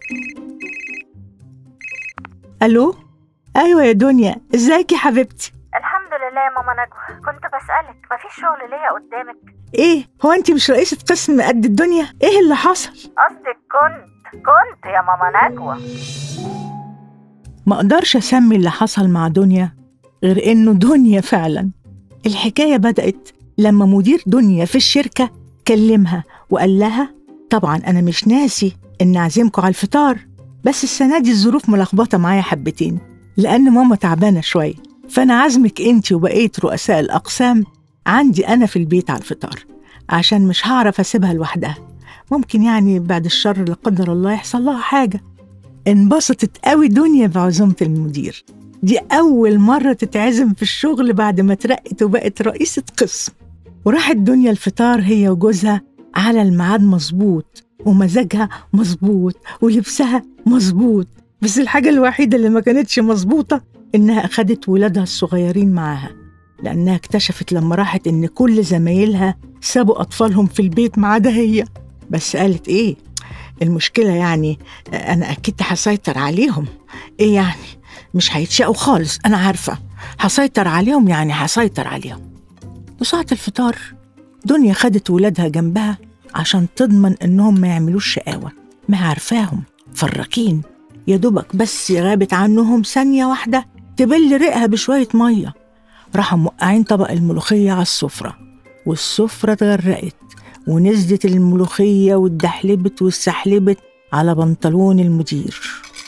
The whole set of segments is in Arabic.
الو. ايوه يا دنيا، ازيك يا حبيبتي؟ الحمد لله يا ماما نجوى. كنت بسألك مفيش شغل ليا قدامك؟ ايه، هو انت مش رئيسة قسم قد الدنيا؟ ايه اللي حصل؟ قصدك كنت يا ماما نجوى. ما اقدرش اسمي اللي حصل مع دنيا غير انه دنيا فعلا. الحكاية بدأت لما مدير دنيا في الشركة كلمها وقال لها طبعا انا مش ناسي ان اعزمكم على الفطار، بس السنة دي الظروف ملخبطة معايا حبتين لان ماما تعبانة شوية، فانا عازمك انت وبقية رؤساء الاقسام عندي انا في البيت على الفطار، عشان مش هعرف اسيبها لوحدها، ممكن يعني بعد الشر لا قدر الله يحصل لها حاجة. انبسطت قوي دنيا بعزومة المدير، دي أول مرة تتعزم في الشغل بعد ما ترقت وبقت رئيسة قسم. وراحت دنيا الفطار هي وجوزها على الميعاد مظبوط، ومزاجها مظبوط، ولبسها مظبوط، بس الحاجة الوحيدة اللي ما كانتش مظبوطة إنها أخدت ولادها الصغيرين معاها، لأنها اكتشفت لما راحت إن كل زمايلها سابوا أطفالهم في البيت ما عدا هي. بس قالت إيه المشكلة يعني، أنا أكيد هسيطر عليهم، إيه يعني مش هيتشقوا خالص، أنا عارفة هسيطر عليهم، يعني هسيطر عليهم. وساعة الفطار دنيا خدت ولادها جنبها عشان تضمن إنهم ما يعملوش شقاوة، ما عارفاهم فراكين، يا دوبك بس غابت عنهم ثانية واحدة تبل ريقها بشوية مية، راحوا موقعين طبق الملوخية على السفرة، والسفرة اتغرقت ونزلت الملوخية واتدحلبت والسحلبت على بنطلون المدير.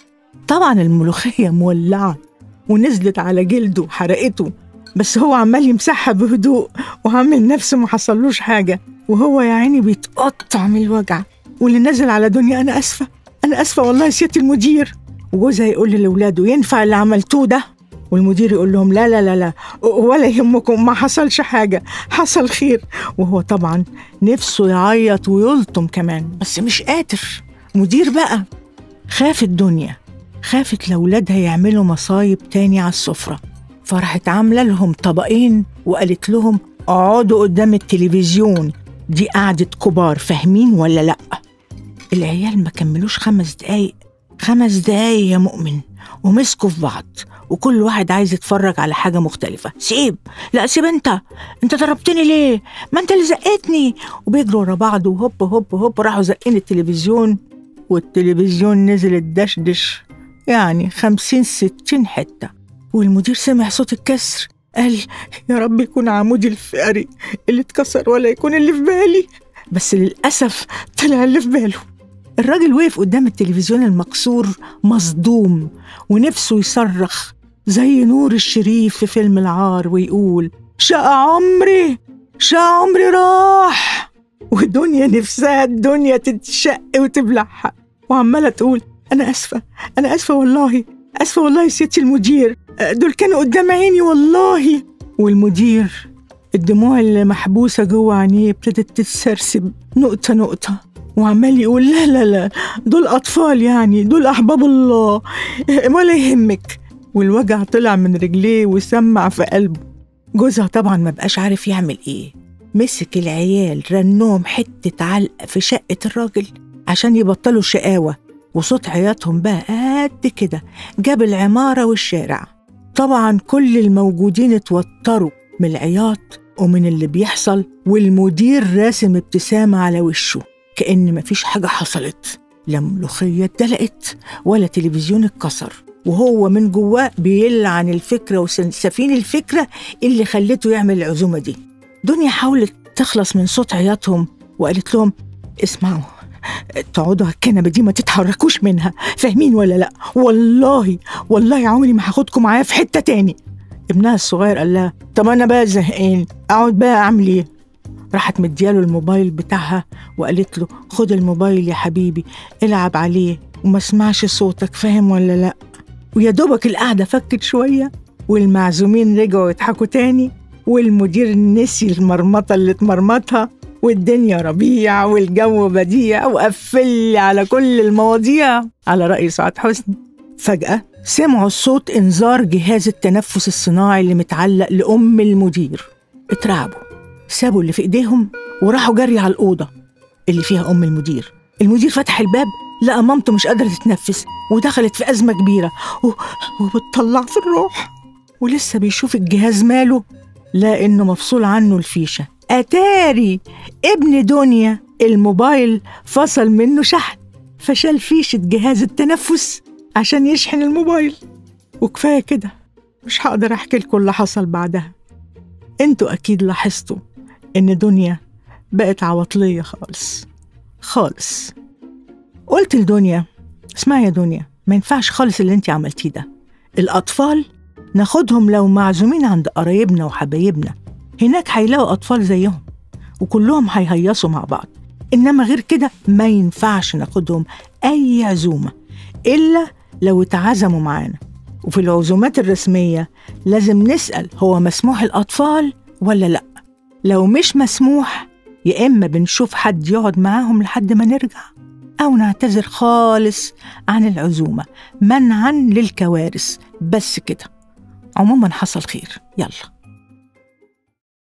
طبعا الملوخية مولعة ونزلت على جلده وحرقته، بس هو عمال يمسحها بهدوء وعامل نفسه ما حصلوش حاجة، وهو يا عيني بيتقطع من الوجع. واللي نزل على دنيا أنا أسفة والله يا سيادة المدير. وجوزها يقول لأولاده ينفع اللي عملتوه ده؟ والمدير يقول لهم لا لا لا لا ولا يهمكم، ما حصلش حاجة، حصل خير. وهو طبعا نفسه يعيط ويلطم كمان بس مش قادر. مدير بقى خافت دنيا، خافت لأولادها يعملوا مصايب تاني على السفرة، فراحت عاملة لهم طبقين وقالت لهم اقعدوا قدام التلفزيون، دي قعدة كبار، فاهمين ولا لأ؟ العيال ما كملوش 5 دقايق، 5 دقايق يا مؤمن، ومسكوا في بعض وكل واحد عايز يتفرج على حاجة مختلفة. سيب، لا سيب، انت ضربتني ليه؟ ما انت اللي زقتني. وبيجروا ورا بعض وهوب هوب هوب راحوا زقين التلفزيون، والتلفزيون نزل الدشدش يعني 50-60 حتة. والمدير سمع صوت الكسر قال يا رب يكون عمودي الفقري اللي اتكسر ولا يكون اللي في بالي، بس للأسف طلع اللي في باله. الراجل وقف قدام التلفزيون المكسور مصدوم ونفسه يصرخ زي نور الشريف في فيلم العار ويقول شقى عمري راح. ودنيا نفسها الدنيا تتشق وتبلعها، وعمالة تقول أنا أسفة والله يا سيادة المدير، دول كانوا قدام عيني والله. والمدير الدموع اللي محبوسة جوه عينيه ابتدت تتسرسب نقطة نقطة، وعمال يقول لا دول أطفال، يعني دول أحباب الله ولا يهمك. والوجع طلع من رجليه وسمع في قلبه. جوزها طبعا ما بقاش عارف يعمل إيه، مسك العيال رنهم حتة علقة في شقة الراجل عشان يبطلوا شقاوة، وصوت عياطهم بقى قد كده جاب العمارة والشارع. طبعا كل الموجودين اتوتروا من العياط ومن اللي بيحصل، والمدير راسم ابتسامة على وشه كأن مفيش حاجة حصلت، لا ملوخية اتدلقت ولا تلفزيون اتكسر، وهو من جواه بيلعن الفكرة وسفين الفكرة اللي خلته يعمل العزومة دي. دنيا حاولت تخلص من صوت عياطهم وقالت لهم اسمعوا، تقعدوا على الكنبة دي ما تتحركوش منها، فاهمين ولا لا؟ والله عمري ما هاخدكم معايا في حتة تاني. ابنها الصغير قال لها طب انا بقى زهقان، اقعد بقى اعمل ايه؟ راحت مدياله الموبايل بتاعها وقالت له خد الموبايل يا حبيبي العب عليه وما اسمعش صوتك، فاهم ولا لا؟ ويا دوبك القعدة فكت شوية والمعزومين رجعوا يضحكوا تاني، والمدير نسي المرمطة اللي اتمرمطها، والدنيا ربيع والجو بديع وقفل على كل المواضيع على رأي سعاد حسني. فجأة سمعوا صوت إنذار جهاز التنفس الصناعي اللي متعلق لأم المدير. اترعبوا، سابوا اللي في إيديهم وراحوا جري على الأوضة اللي فيها أم المدير. المدير فتح الباب لقى مامته مش قادرة تتنفس ودخلت في أزمة كبيرة وبتطلع في الروح، ولسه بيشوف الجهاز ماله، لا إنه مفصول عنه الفيشة. أتاري ابن دنيا الموبايل فصل منه شحن، فشال فيشة جهاز التنفس عشان يشحن الموبايل. وكفاية كده، مش هقدر أحكي لكم اللي حصل بعدها. انتوا أكيد لاحظتوا إن دنيا بقت عواطلية خالص خالص. قلت لدنيا: اسمعي يا دنيا، ما ينفعش خالص اللي انتي عملتيه ده. الأطفال ناخدهم لو معزومين عند قرايبنا وحبايبنا، هناك هيلاقوا أطفال زيهم وكلهم هيهيصوا مع بعض، إنما غير كده ما ينفعش ناخدهم أي عزومة إلا لو اتعزموا معانا. وفي العزومات الرسمية لازم نسأل هو مسموح الأطفال ولا لأ. لو مش مسموح، يا إما بنشوف حد يقعد معاهم لحد ما نرجع، أو نعتذر خالص عن العزومة منعاً للكوارث. بس كده. عموماً حصل خير. يلا.